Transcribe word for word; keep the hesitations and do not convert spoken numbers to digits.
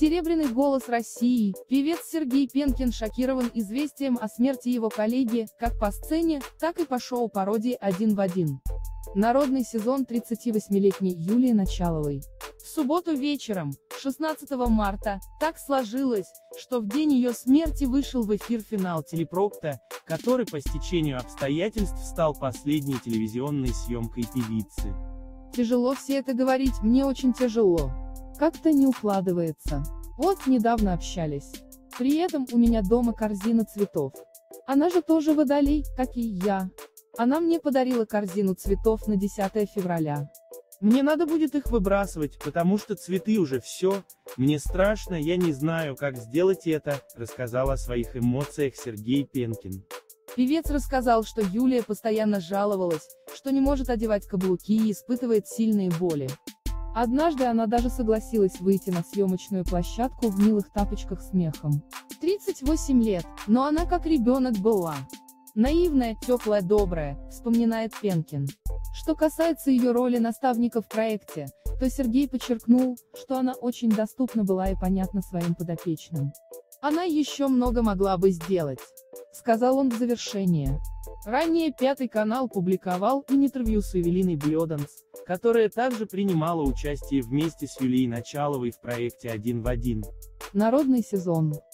Серебряный голос России, певец Сергей Пенкин шокирован известием о смерти его коллеги, как по сцене, так и по шоу-пародии «Один в один». Народный сезон тридцативосьмилетней Юлии Началовой. В субботу вечером, шестнадцатого марта, так сложилось, что в день ее смерти вышел в эфир финал телепрокта, который по стечению обстоятельств стал последней телевизионной съемкой певицы. Тяжело все это говорить, мне очень тяжело. Как-то не укладывается. Вот недавно общались. При этом у меня дома корзина цветов. Она же тоже водолей, как и я. Она мне подарила корзину цветов на десятое февраля. Мне надо будет их выбрасывать, потому что цветы уже все, мне страшно, я не знаю, как сделать это, рассказал о своих эмоциях Сергей Пенкин. Певец рассказал, что Юлия постоянно жаловалась, что не может одевать каблуки и испытывает сильные боли. Однажды она даже согласилась выйти на съемочную площадку в милых тапочках с мехом. тридцать восемь лет, но она как ребенок была. Наивная, теплая, добрая, вспоминает Пенкин. Что касается ее роли наставника в проекте, то Сергей подчеркнул, что она очень доступна была и понятна своим подопечным. Она еще много могла бы сделать, сказал он в завершение. Ранее Пятый канал публиковал интервью с Эвелиной Блёданс, которая также принимала участие вместе с Юлией Началовой в проекте «Один в один». Народный сезон.